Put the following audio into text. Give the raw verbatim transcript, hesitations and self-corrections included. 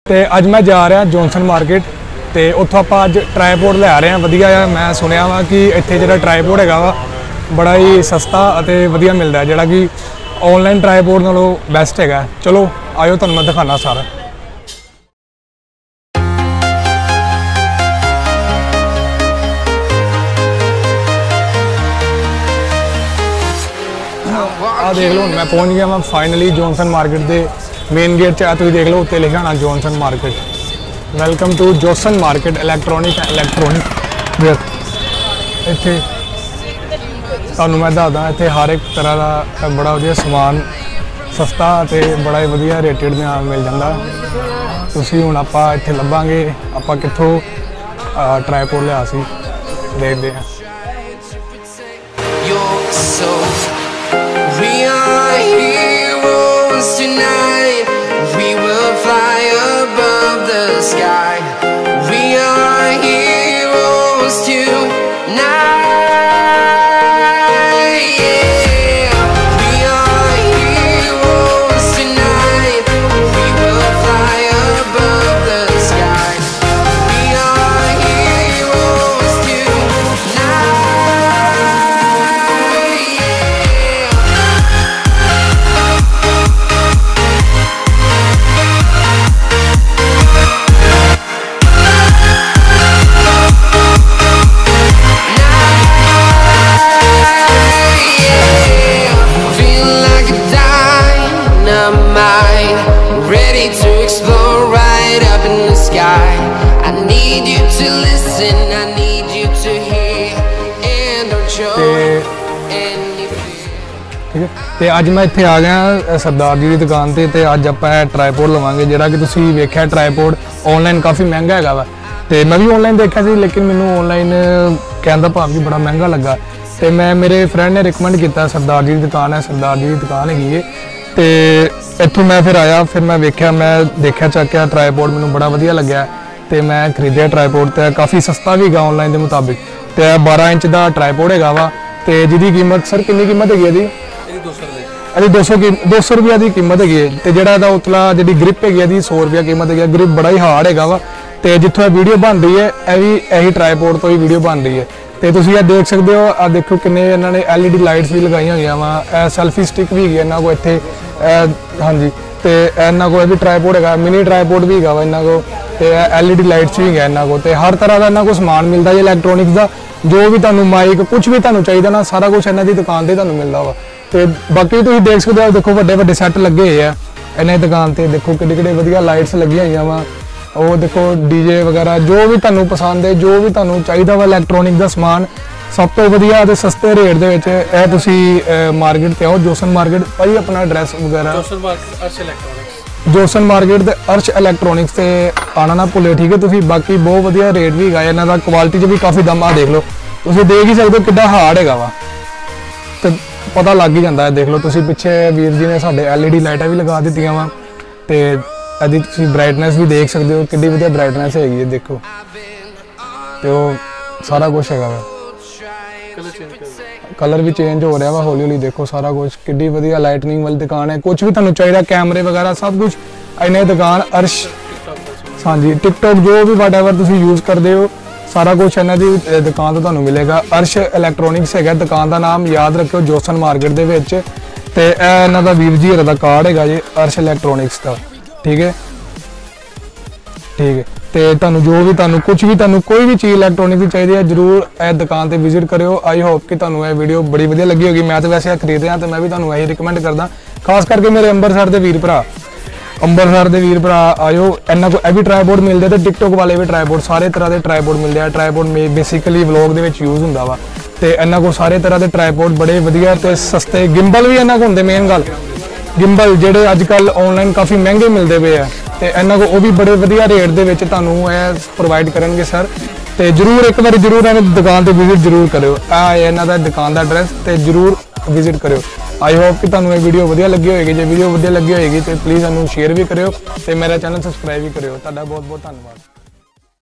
ਤੇ ਅੱਜ मैं जा रहा ਜੌਨਸਨ ਮਾਰਕੀਟ ਤੇ ਉੱਥੋਂ ਆਪਾਂ ਅੱਜ ਟ੍ਰਾਈਪੋਡ ਲੈ ਰਹੇ ਹਾਂ ਵਧੀਆ ਆ। मैं सुनिया वा कि ਇੱਥੇ ਜਿਹੜਾ ਟ੍ਰਾਈਪੋਡ ਹੈਗਾ ਵਾ बड़ा ही सस्ता ਅਤੇ ਵਧੀਆ मिलता है, ਜਿਹੜਾ कि ऑनलाइन ट्राईपोड नालों बेस्ट है। चलो आयो तुहानूं मैं दिखाना सारा। आ देख लो मैं पहुंच गया मैं फाइनली जॉनसन मार्केट के मेन गेट च। तुसीं देख लो उत्ते लिखा होना Johnson market, welcome to Johnson market electronic electronic ware. इत्थे तुहानूं मैं दसदा इत्थे हर एक तरह का बड़ा वधिया समान सस्ता ते बड़ा ही वधिया रेटेड दे नाल मिल जांदा। तुसीं हुण आपां इत्थे लभांगे आपां कित्थों ट्राईपोड लिया सी, देखदे हां। We are heroes tonight. We will fly above the sky. We are heroes tonight. ठीक है तो अज मैं इत्थे आ गया सरदार जी की दुकान ते ते अज आप ट्राईपोड लवांगे, जिहड़ा कि तुसीं वेख्या ट्राईपोड ऑनलाइन काफ़ी महंगा हैगा वा। ते मैं भी ऑनलाइन देखा सी, लेकिन मैनूं ऑनलाइन कहण दा भाव कि बड़ा महंगा लगा। तो मैं मेरे फ्रेंड ने रिकमेंड किया सरदार जी की दुकान है, सरदार जी की दुकान हैगी है। तो इत्थों मैं फिर आया, फिर मैं वेख्या मैं देखा चक्या ट्राईपोड मैनूं बड़ा वधिया लग्या। तो मैं खरीदिया ट्राईपोड, तो काफ़ी सस्ता भी है ऑनलाइन के मुताबिक। तो बारह इंच का ट्राईपोड हैगा वा, तो जिहदी कीमत सर कितनी कीमत हैगी इहदी? अरे दो सौ की दो सौ रुपया की कीमत है। तो जो उतला जी ग्रिप है सौ रुपया कीमत है। ग्रिप बड़ा ही हार्ड है वा। तो जितों यह वीडियो बन रही है यह भी यही ट्राईपोड तो ही वीडियो बन रही है। तो तुम यह देख सकते हो, आ देखो किन्ने इन्होंने एल ई डी लाइट्स भी लगाई हुई वा। सैल्फी स्टिक भी है इन्हों को इतने। हाँ जी, तो इन्हों को भी ट्राईपोड है, मिनी ट्राईपोड भी है वा इन्हों को। तो एल ई डी लाइट्स भी है इन्हों को। तो हर तरह का इन्हों को समान मिलता है इलैक्ट्रॉनिक्स का, जो भी तुहानूं माइक कुछ भी तुहानूं चाहिए ना सारा कुछ इन्हों की दुकान से तुहानूं मिलता वा। तो बाकी तुम देख सकते हो, देखो वड्डे वड्डे सैट लगे हुए हैं इन्हें दुकान पर। देखो कि कितने वधिया लाइट्स लगी हुई वा। वो देखो डीजे वगैरह जो भी तुहानूं पसंद है, जो भी तुहानूं चाहिए वा इलैक्ट्रॉनिक का समान सब तो वधिया ते सस्ते रेट दे विच ए तुसीं मार्केट ते आओ जॉनसन मार्केट। भाई अपना एड्रैस वगैरह Johnson market Arsh electronics, Johnson market ते अर्श इलैक्ट्रॉनिक्स ते आना ना भुल्लिओ, ठीक है। तुसीं बाकी बहुत वधिया रेट भी है इन्हां दा, क्वालिटी च भी काफ़ी दम। आ देख लो तुसीं देख ही सकते हो कितना हार्ड हैगा वा, तो पता लग ही जाता है। देख लो तुसीं पिछे वीर जी ने साडे एल ई डी लाइटां भी लगा दित्तियां वा। तो यदि तुसीं ब्राइटनेस भी देख सकते हो कितनी वधिया ब्राइटनेस हैगी है, देखो। तो सारा कुछ हैगा वा, कलर भी चेंज हो रहा वा हौली हौली। देखो सारा कुछ कितनी वधिया लाइटनिंग वाली दुकान है। कुछ भी तुहानूं चाहिए कैमरे वगैरह सब कुछ इन्हें दुकान अर्श। हाँ जी, टिकटॉक जो भी वट एवर तुसीं यूज़ करते हो सारा कुछ इन्हां दी दुकान तो तुहानूं मिलेगा। अर्श इलैक्ट्रॉनिक्स है दुकान का नाम, याद रखियो जॉनसन मार्केट दे विच। ते इन्हां दा वीर जी दा कार्ड है जी अर्श इलैक्ट्रॉनिक्स का, ठीक है ठीक है। तो तुहानूं जो भी तुहानूं कुछ भी तुहानूं कोई भी चीज़ इलैक्ट्रॉनिक की चाहिए है जरूर इस दुकान पर विजिट करियो। आई होप कि तुहानूं यह वीडियो बड़ी वधिया लगी होगी। मैं तो वैसे खरीद रहा, तो मैं भी तुहानूं यही रिकमेंड करदा, खास करके मेरे अंबरसर के वीर भरा अंबरसर के वीर भरा आयो। इन्हों को यह भी ट्राईपोड मिलते हैं, टिकटॉक वाले भी ट्राईपोड, सारे तरह के ट्राईपोड मिलते हैं। ट्राईपोड में बेसिकली व्लॉग के यूज़ होंदा वा। तो इन्हों को सारे तरह के ट्राईपोड बड़े वधिया ते सस्ते। गिम्बल भी इन्हों को होंदे, मेन गल गिम्बल जेडे अजकल ऑनलाइन काफ़ी महंगे मिलते पे है। तो इन्हों को वो भी बड़े वधिया रेट दे विच तुहानूं प्रोवाइड करेंगे सर। तो जरूर एक बार जरूर इन्होंने दुकान पर विजिट जरूर करो। आ इन्हों का दुकान का एड्रैस, तो जरूर विजिट करो। आई होप कि तुहानूं ये वीडियो वधिया लगी होगी। जो वीडियो वधिया लगी होगी तो प्लीज़ इन्हूं शेयर भी करियो, तो मेरा चैनल सबसक्राइब भी करियो। तुहाडा बहुत बहुत धन्यवाद।